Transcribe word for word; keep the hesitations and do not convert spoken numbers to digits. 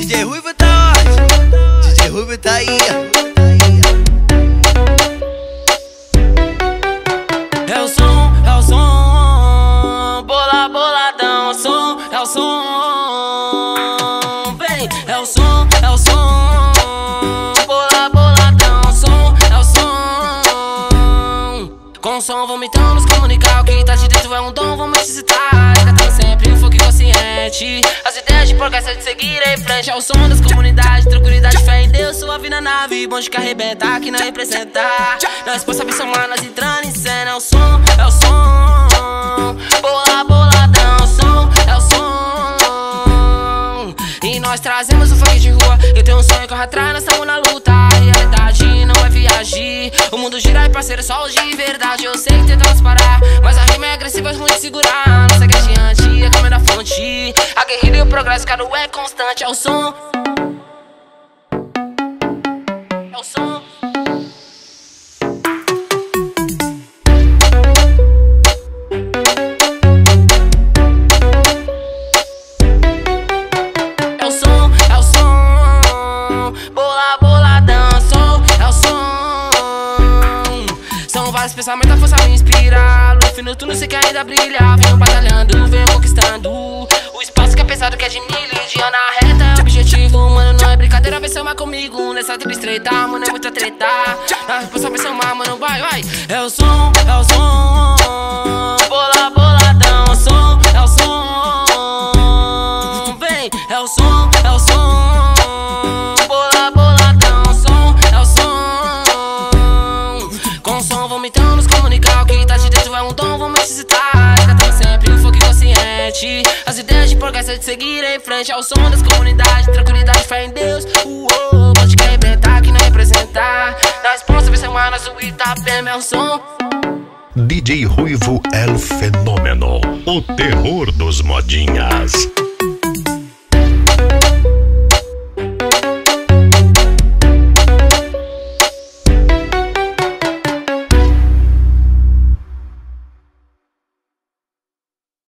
D J Ruivo tá onde? D J Ruivo tá aí. É o som, é o som, bola, boladão, som, é o som, vem, é o som, é o som, bola, boladão, som, é o som. Com o som vomitando nos comunicar, o que tá de dentro é um dom, vamos necessitar, resgatando sempre o fogo inconsciente, as ideias de progresso de seguir em frente. É o som das comunidades, tranquilidade, fé em Deus, suave na nave, bonde que arrebenta, que não representa. Nós possamos somar, nós entrando em cena. É o som, é o som, bola, boladão, som, é o som. E nós trazemos o funk de rua. Eu tenho um sonho, corre atrás, nós estamos na luta. A realidade não é viagem, o mundo gira e parceiro, só os de verdade. Eu sei que tentamos parar, mas a rima é agressiva, é ruim de segurar. Não segue adiante, a câmera da fonte, a guerrilha e o progresso, cara, é constante. É o som, é o som. É o som, é o som, bola, boladão, som, é o som. São vários pensamentos, a força me inspira. No fim do túnel sei que ainda brilha. Venho batalhando, venho conquistando o espaço que é pesado, que é de milho. Dia na reta é objetivo, mano, não é brincadeira. Vem somar comigo nessa tribo estreita, mano, é muita treta. Na resposta vem somar, mano, vai, vai. É o som, é o som, bola, boladão, som, é o som, vem, é o som, é o som, bola, boladão, som, é o som. Com o som vomitando nos comunicar, o que tá de dentro é um dom, vamos necessitar, resgatando sempre o fogo inconsciente, as ideias de progresso de seguir em frente. É o som das comunidades, tranquilidade, fé em Deus. Uou, pode querer arrebentar, que não representar. Na resposta vem somar, nós o Itapema é o som. D J Ruivo é o fenômeno, o terror dos modinhas.